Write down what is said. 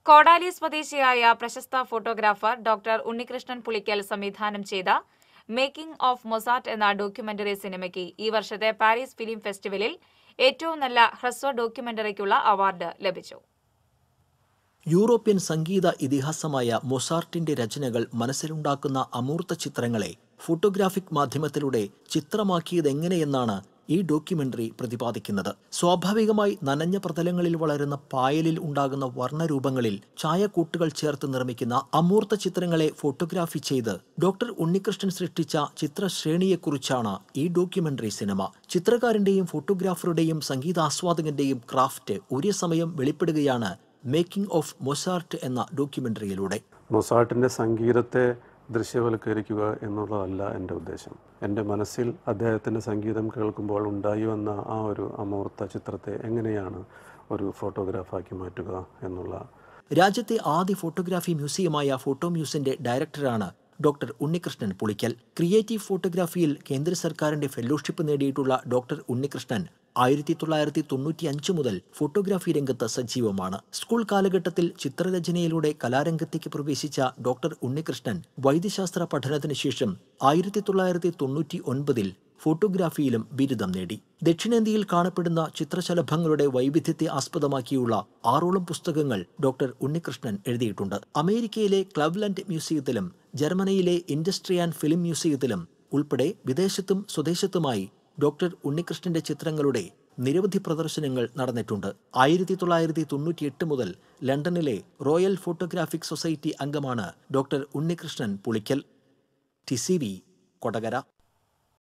കോടാലി സ്വദേശിയായ പ്രശസ്ത ഫോട്ടോഗ്രാഫർ ഡോക്ടർ ഉണ്ണികൃഷ്ണൻ പുളിക്കൽ സംവിധാനം ചെയ്ത മേക്കിംഗ് ഓഫ് മൊസാർട്ട് എന്ന ഡോക്യുമെന്ററി സിനിമയ്ക്ക് ഈ വർഷത്തെ പാരീസ് ഫിലിം ഫെസ്റ്റിവലിൽ ഏറ്റവും നല്ല ഹ്രസ്വ ഡോക്യുമെന്ററിക്കുള്ള അവാർഡ് ലഭിച്ചു. യൂറോപ്യൻ സംഗീത ഇതിഹാസമായ മൊസാർട്ടിന്റെ രചനകൾ മനസ്സിലുണ്ടാക്കുന്ന അമൂർത്ത ചിത്രങ്ങളെ ഫോട്ടോഗ്രാഫിക് മാധ്യമത്തിലൂടെ ചിത്രമാക്കിയതെങ്ങനെയെന്നാണ് ഈ ഡോക്യുമെന്ററി പ്രതിപാദിക്കുന്നത്. സ്വാഭാവികമായി നനഞ്ഞ പ്രതലങ്ങളിൽ വളരുന്ന പായലിൽ ഉണ്ടാകുന്ന വർണ്ണരൂപങ്ങളിൽ ഛായക്കൂട്ടുകൾ ചേർത്ത് നിർമ്മിക്കുന്ന അമൂർത്ത ചിത്രങ്ങളെ ഫോട്ടോഗ്രാഫി ചെയ്ത് ഡോക്ടർ ഉണ്ണികൃഷ്ണൻ സൃഷ്ടിച്ച ചിത്രശ്രേണിയെക്കുറിച്ചാണ് ഈ ഡോക്യുമെന്ററി സിനിമ. ചിത്രകാരന്റെയും ഫോട്ടോഗ്രാഫറുടെയും സംഗീതാസ്വാദകന്റെയും ക്രാഫ്റ്റ് ഒരേ സമയം വെളിപ്പെടുകയാണ് മേക്കിംഗ് ഓഫ് മൊസാർട്ട് എന്ന ഡോക്യുമെന്ററിയിലൂടെ. മൊസാർട്ടിന്റെ സംഗീതത്തെ ദൃശ്യവൽക്കരിക്കുക എന്നുള്ളതല്ല എൻ്റെ ഉദ്ദേശം. എൻ്റെ മനസ്സിൽ അദ്ദേഹത്തിൻ്റെ സംഗീതം കേൾക്കുമ്പോൾ ഉണ്ടായി വന്ന ആ ഒരു അമൂർത്ത ചിത്രത്തെ എങ്ങനെയാണ് ഒരു ഫോട്ടോഗ്രാഫാക്കി മാറ്റുക എന്നുള്ള. രാജ്യത്തെ ആദ്യ ഫോട്ടോഗ്രാഫി മ്യൂസിയമായ ഫോട്ടോ മ്യൂസിയത്തിന്റെ ഡയറക്ടറാണ് ഡോക്ടർ ഉണ്ണികൃഷ്ണൻ പുളിക്കൽ. ക്രിയേറ്റീവ് ഫോട്ടോഗ്രാഫിയിൽ കേന്ദ്ര സർക്കാരിന്റെ ഫെലോഷിപ്പ് നേടിയിട്ടുള്ള ഡോക്ടർ ഉണ്ണികൃഷ്ണൻ 1995 മുതൽ ഫോട്ടോഗ്രാഫി രംഗത്ത് സജീവമാണ്. സ്കൂൾ കാലഘട്ടത്തിൽ ചിത്രരചനയിലൂടെ കലാരംഗത്തേക്ക് പ്രവേശിച്ച ഡോക്ടർ ഉണ്ണികൃഷ്ണൻ വൈദ്യശാസ്ത്ര പഠനത്തിന് ശേഷം 1999 ഫോട്ടോഗ്രാഫിയിലും ബിരുദം നേടി. ദക്ഷിണേന്ത്യയിൽ കാണപ്പെടുന്ന ചിത്രശലഭങ്ങളുടെ വൈവിധ്യത്തെ ആസ്പദമാക്കിയുള്ള 6ഓളം പുസ്തകങ്ങൾ ഡോക്ടർ ഉണ്ണികൃഷ്ണൻ എഴുതിയിട്ടുണ്ട്. അമേരിക്കയിലെ ക്ലവ്ലൻഡ് മ്യൂസിയത്തിലും ജർമ്മനിയിലെ ഇൻഡസ്ട്രി ആൻഡ് ഫിലിം മ്യൂസിയത്തിലും ഉൾപ്പെടെ വിദേശത്തും സ്വദേശത്തുമായി ഡോക്ടർ ഉണ്ണികൃഷ്ണന്റെ ചിത്രങ്ങളുടെ നിരവധി പ്രദർശനങ്ങൾ നടന്നിട്ടുണ്ട്. 1998 മുതൽ ലണ്ടനിലെ റോയൽ ഫോട്ടോഗ്രാഫിക് സൊസൈറ്റി അംഗമാണ് ഡോക്ടർ ഉണ്ണികൃഷ്ണൻ പുളിക്കൽ. TCV കൊടകര.